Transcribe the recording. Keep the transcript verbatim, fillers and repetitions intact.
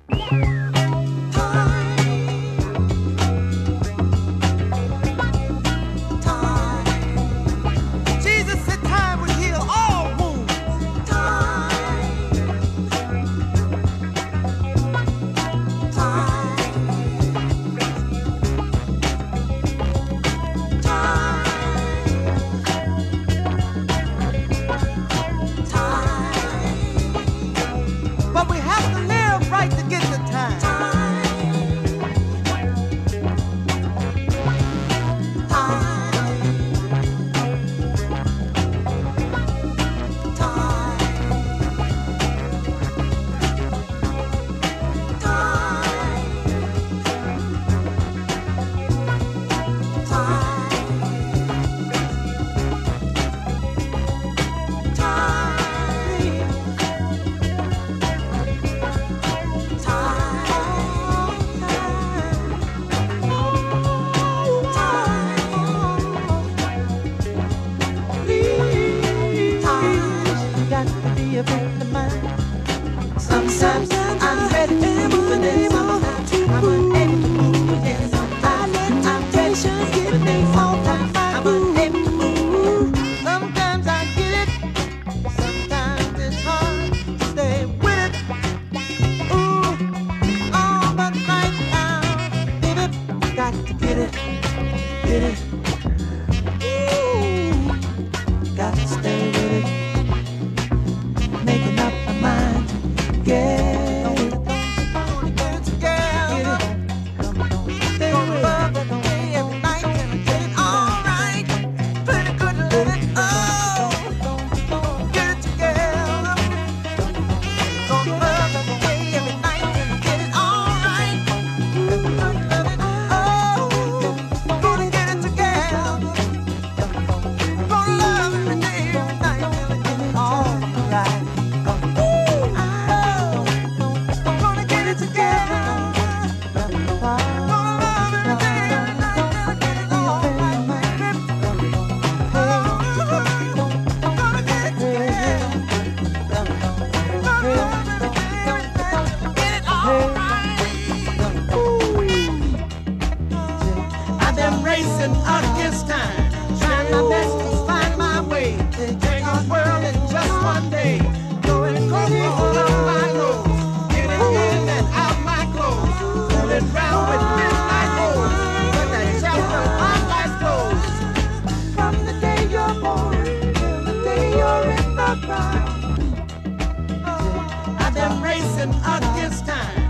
Sometimes I'm ready to move, and then sometimes I'm unable to move. And sometimes I'm ready to move, and then sometimes I'm unable to move. Sometimes I get it, sometimes it's hard to stay with it. Ooh, oh, but right now, baby, got to get it, get it. Ooh, got to stay with it. Making up my mind. Yeah. Racing against time, trying my best to find my way, take the world in just one day, going crazy all of my nose, getting in and out my clothes, running round with midnight holes, when that chapter of life closes. From the day you're born till the day you're in the ground, I've been racing against time.